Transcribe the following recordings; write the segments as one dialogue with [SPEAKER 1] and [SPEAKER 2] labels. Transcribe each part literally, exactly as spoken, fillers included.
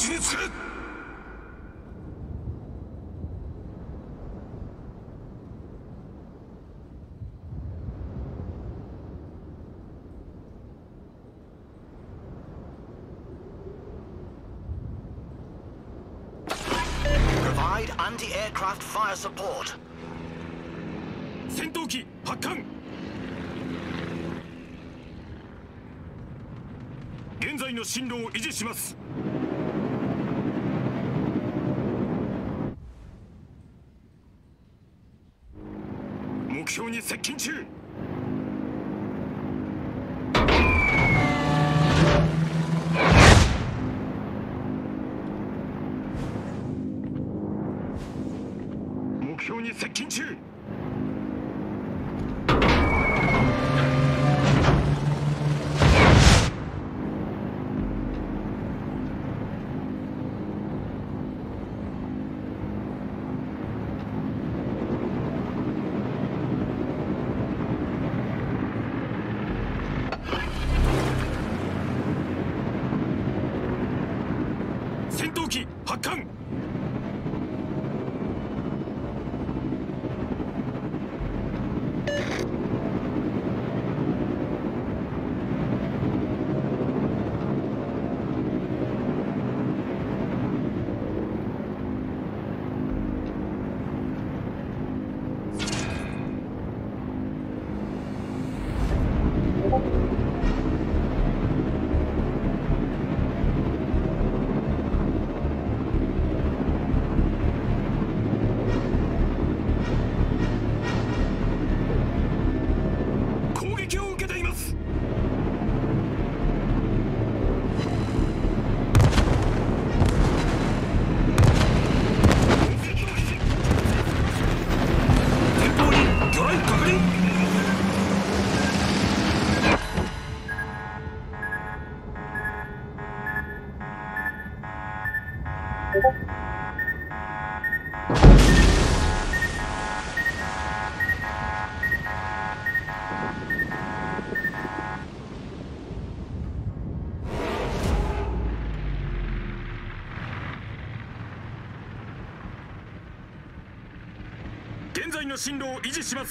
[SPEAKER 1] ちにつけ。
[SPEAKER 2] Anti-aircraft fire support.
[SPEAKER 1] 戦闘機発艦。現在の進路を維持します。目標に接近中。目標に接近中。戦闘機発艦。現在の進路を維持します。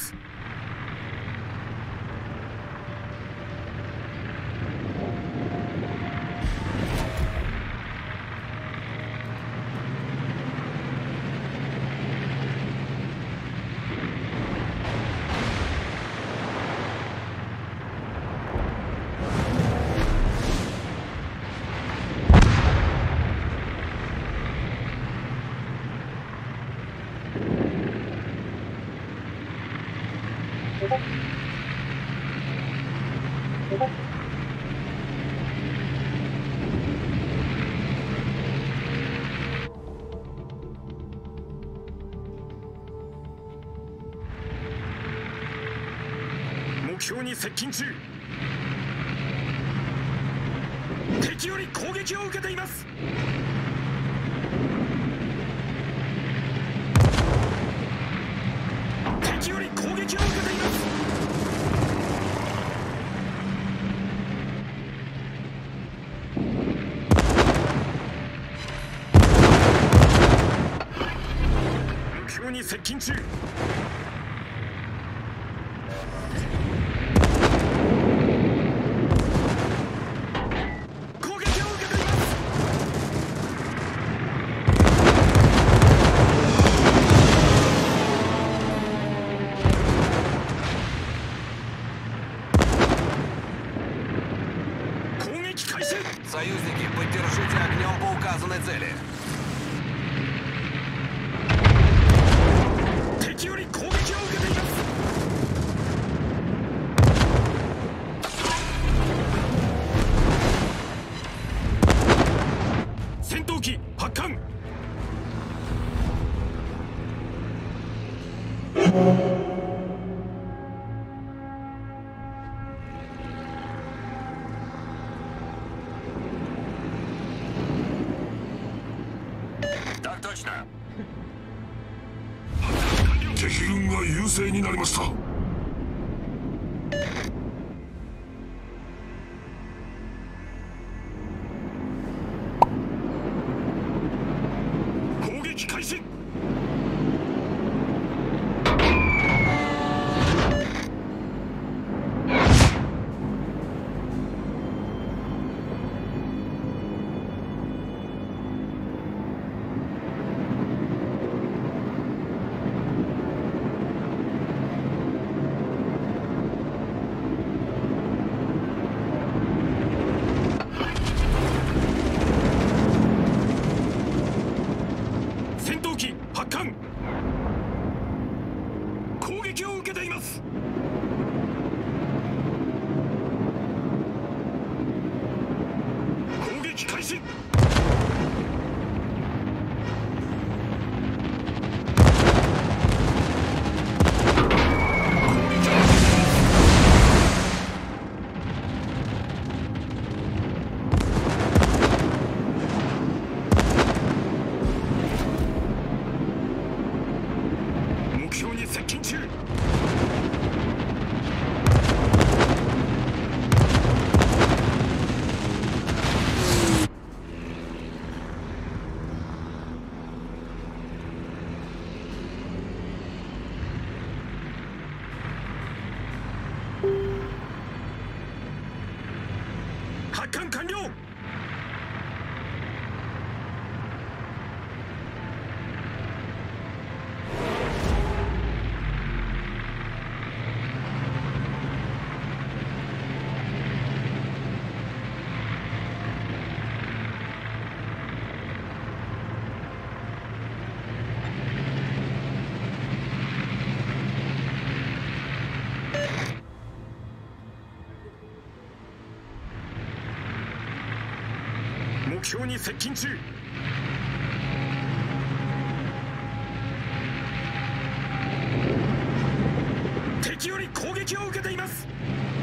[SPEAKER 1] 目標に接近中。敵より攻撃を受けています。敵より攻撃を受けています。目標に接近中。
[SPEAKER 2] Союзники, поддержите огнем по указанной цели.
[SPEAKER 1] 敵より攻撃を受けています。戦闘機発艦。敵軍が優勢になりました。 撃開始。攻撃を受けています。攻撃開始。目標に接近中。発艦完了。目標に接近中。敵より攻撃を受けています。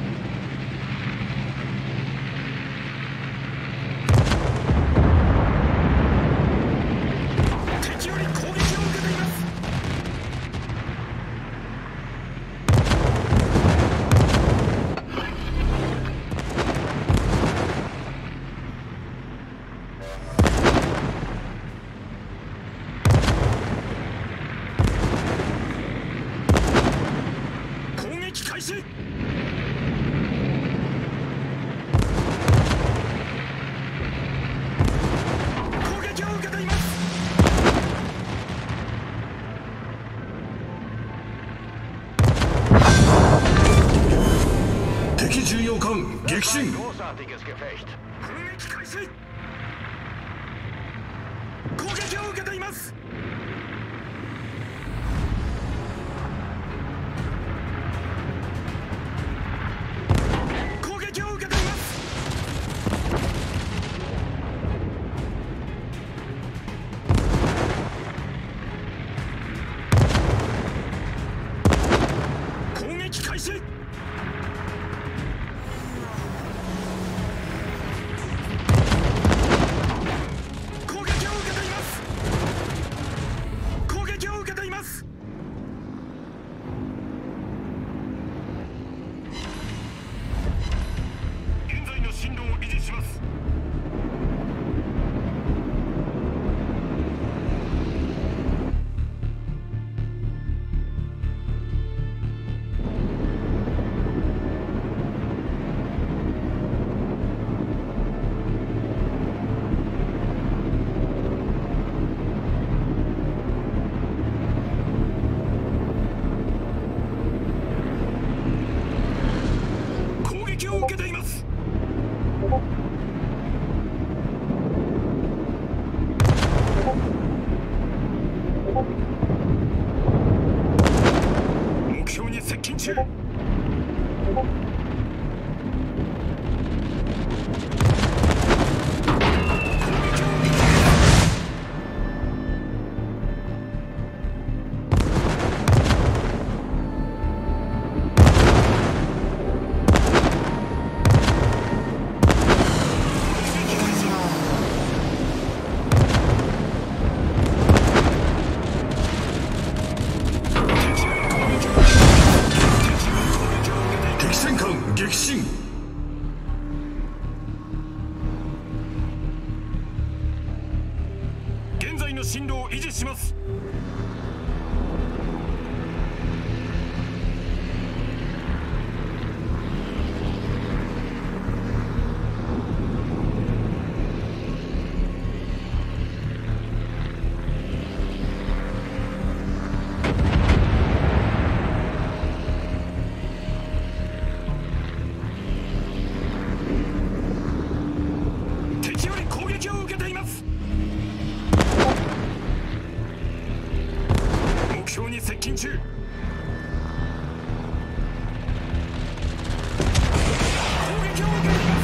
[SPEAKER 1] 敵より攻撃を受けています。開始。攻撃を受けています。敵巡洋艦撃沈。攻撃開始。攻撃を受けています。開始。攻撃を受けています。攻撃を受けています。現在の進路を維持します。を受けています。目標に接近中。 ます。接近中。攻撃を受けています。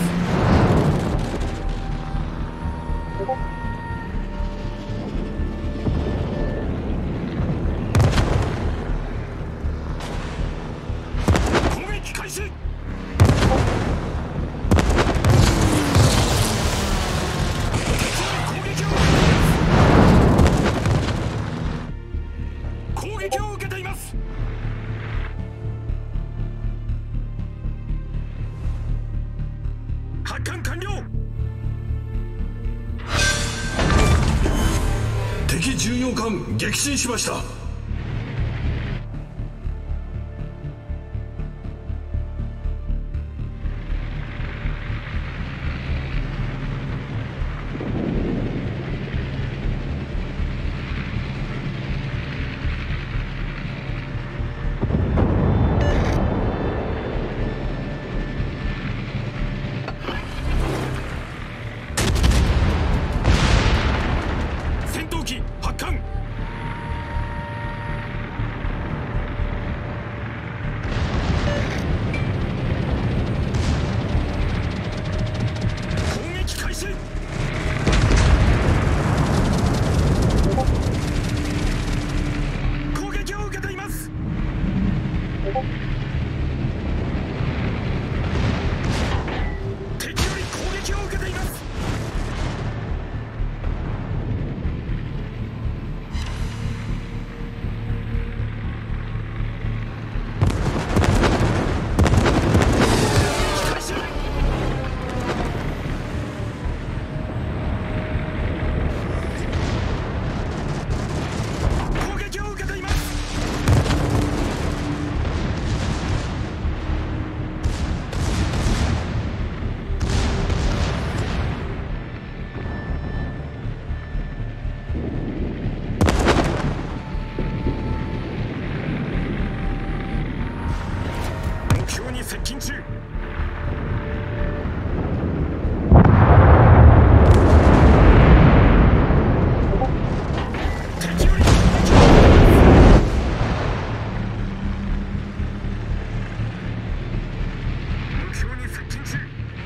[SPEAKER 1] 攻撃開始。発艦完了。敵巡洋艦撃沈しました。接近中。敵より目標に接近中。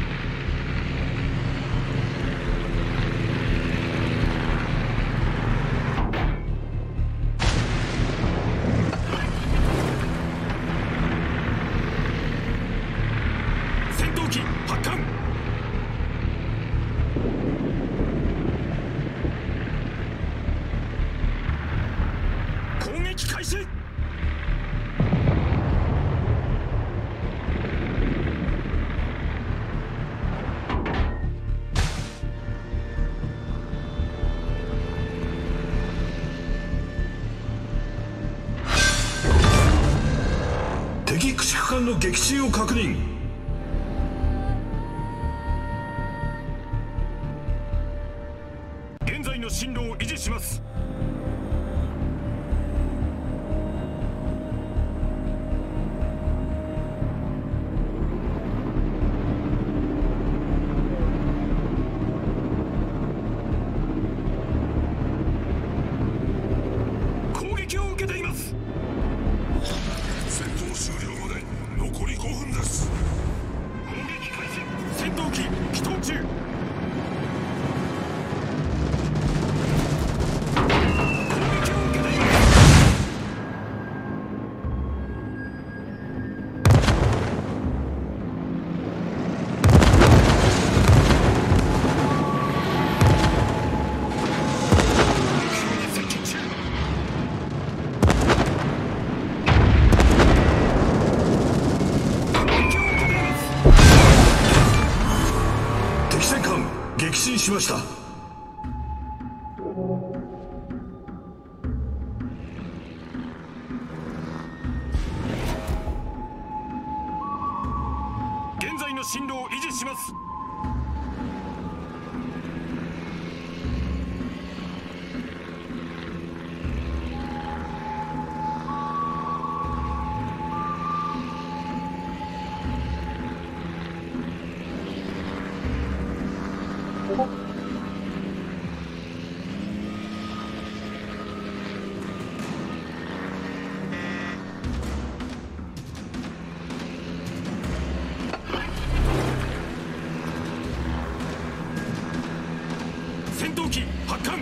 [SPEAKER 1] 戦闘機発艦。攻撃開始。敵駆逐艦の撃沈を確認。現在の進路を維持します。攻撃を受けています。戦闘終了まで残りごふんです。攻撃開始。戦闘機起動中。撃沈しました。 進路を維持します。戦闘機発艦。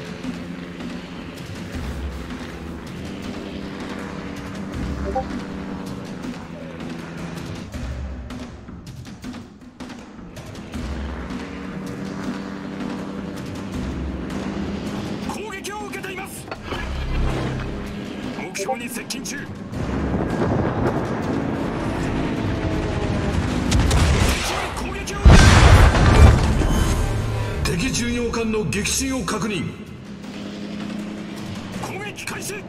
[SPEAKER 1] 攻撃を受けています。目標に接近中。攻撃を受け
[SPEAKER 3] 敵巡洋艦の撃沈を確認。
[SPEAKER 1] 攻撃開始。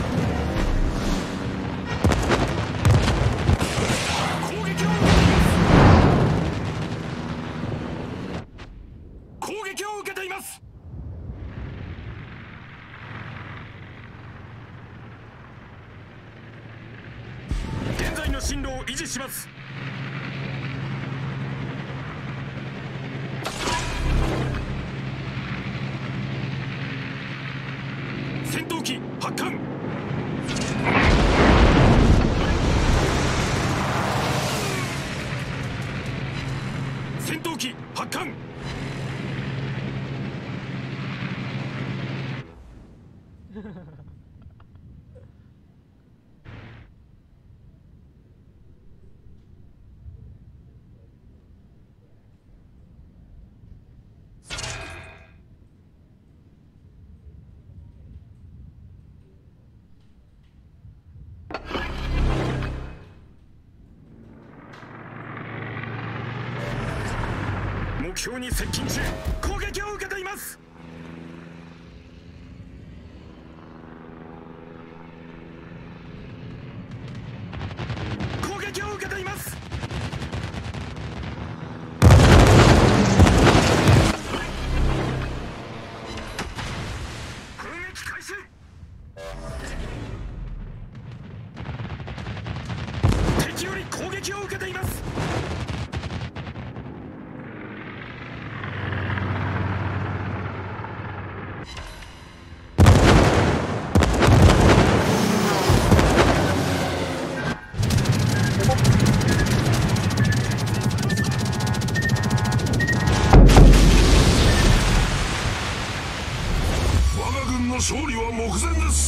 [SPEAKER 1] 攻撃を受けています。攻撃を受けています。現在の進路を維持します。戦闘機発艦。戦闘機発艦。目標に接近中。攻撃を受けています。攻撃を受けています。攻撃開始。敵より攻撃を受けています。
[SPEAKER 3] 勝利は目前です。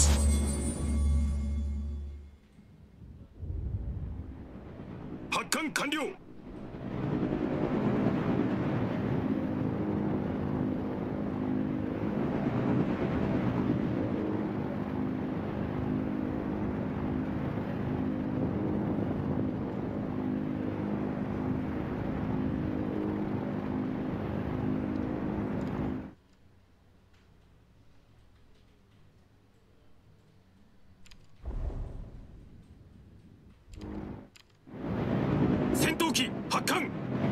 [SPEAKER 1] 発艦完了。戦闘機発艦。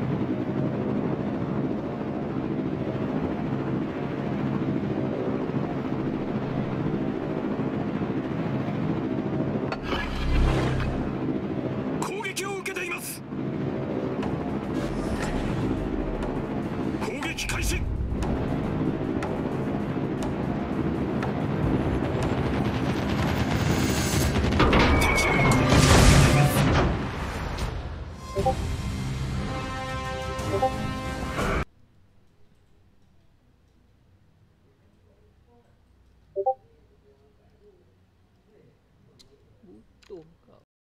[SPEAKER 1] 攻撃を受けています。攻撃開始。